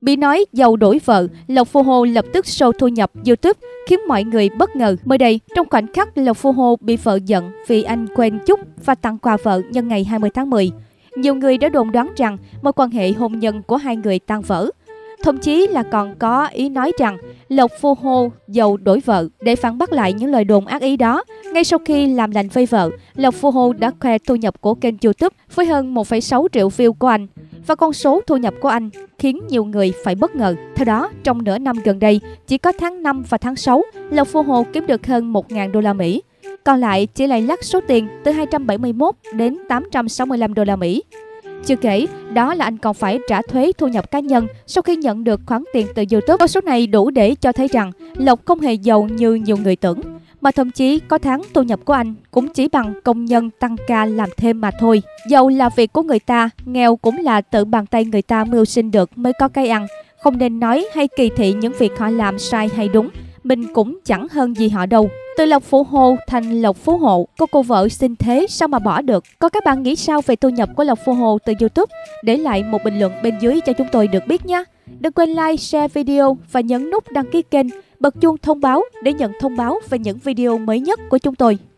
Bị nói giàu đổi vợ, Lộc Phù Hồ lập tức show thu nhập YouTube khiến mọi người bất ngờ. Mới đây, trong khoảnh khắc Lộc Phù Hồ bị vợ giận vì anh quên chúc và tặng quà vợ nhân ngày 20 tháng 10, nhiều người đã đồn đoán rằng mối quan hệ hôn nhân của hai người tan vỡ. Thậm chí là còn có ý nói rằng Lộc Phù Hồ giàu đổi vợ. Để phản bác lại những lời đồn ác ý đó, ngay sau khi làm lành với vợ, Lộc Phù Hồ đã khoe thu nhập của kênh YouTube với hơn 1,6 triệu view của anh. Và con số thu nhập của anh khiến nhiều người phải bất ngờ. Theo đó, trong nửa năm gần đây, chỉ có tháng 5 và tháng 6, Lộc Phù Hồ kiếm được hơn 1.000 đô la Mỹ. Còn lại chỉ lay lắt số tiền từ 271 đến 865 đô la Mỹ. Chưa kể, đó là anh còn phải trả thuế thu nhập cá nhân sau khi nhận được khoản tiền từ YouTube. Con số này đủ để cho thấy rằng Lộc không hề giàu như nhiều người tưởng, mà thậm chí có tháng thu nhập của anh cũng chỉ bằng công nhân tăng ca làm thêm mà thôi. Giàu là việc của người ta, nghèo cũng là tự bàn tay người ta mưu sinh được mới có cái ăn. Không nên nói hay kỳ thị những việc họ làm sai hay đúng, mình cũng chẳng hơn gì họ đâu. Từ Lộc Phù Hồ thành Lộc Phú Hộ, cô vợ sinh thế sao mà bỏ được? Có các bạn nghĩ sao về thu nhập của Lộc Phù Hồ từ YouTube? Để lại một bình luận bên dưới cho chúng tôi được biết nhé. Đừng quên like, share video và nhấn nút đăng ký kênh, bật chuông thông báo để nhận thông báo về những video mới nhất của chúng tôi.